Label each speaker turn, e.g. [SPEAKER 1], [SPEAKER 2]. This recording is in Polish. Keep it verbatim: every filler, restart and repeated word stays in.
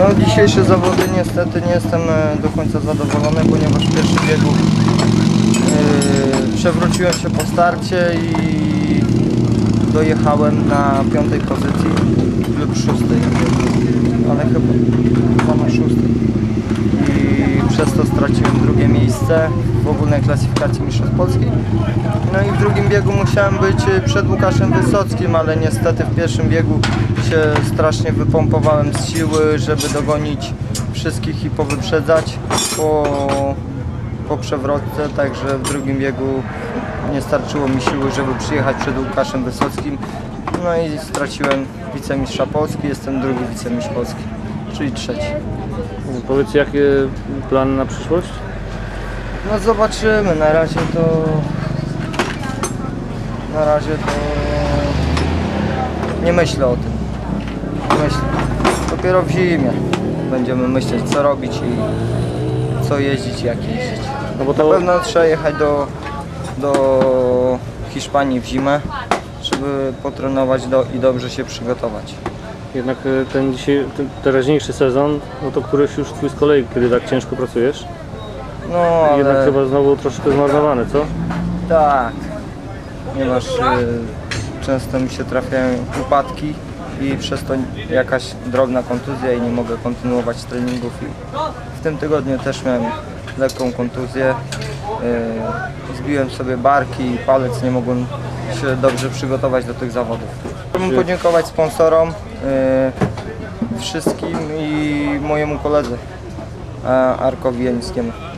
[SPEAKER 1] No, dzisiejsze zawody niestety nie jestem do końca zadowolony, ponieważ w pierwszym biegu yy, przewróciłem się po starcie i dojechałem na piątej pozycji lub szóstej, ale chyba, chyba na szóstej. I przez to straciłem drugie miejsce w ogólnej klasyfikacji mistrzostw Polski. No i w drugim biegu musiałem być przed Łukaszem Wysockim, ale niestety w pierwszym biegu się strasznie wypompowałem z siły, żeby dogonić wszystkich i powyprzedzać po, po przewrotce, także w drugim biegu nie starczyło mi siły, żeby przyjechać przed Łukaszem Wysockim. No i straciłem wicemistrza Polski, jestem drugi wicemistrz Polski, czyli trzeci.
[SPEAKER 2] Powiedz, jakie plany na przyszłość?
[SPEAKER 1] No zobaczymy, na razie to... Na razie to... Nie myślę o tym. Nie myślę. Dopiero w zimie będziemy myśleć, co robić i co jeździć, jak jeździć. No bo to... Na pewno trzeba jechać do, do Hiszpanii w zimę, żeby potrenować do, i dobrze się przygotować.
[SPEAKER 2] Jednak ten, dzisiaj, ten teraźniejszy sezon, no to któryś już twój z kolei, kiedy tak ciężko pracujesz?
[SPEAKER 1] No, ale...
[SPEAKER 2] Jednak chyba znowu troszkę zmarnowany, co?
[SPEAKER 1] Tak, ponieważ y, często mi się trafiają upadki i przez to jakaś drobna kontuzja i nie mogę kontynuować treningów. I w tym tygodniu też miałem lekką kontuzję, y, zbiłem sobie barki i palec, nie mogłem się dobrze przygotować do tych zawodów. Chciałbym podziękować sponsorom, y, wszystkim i mojemu koledze Arkowi Janickiemu.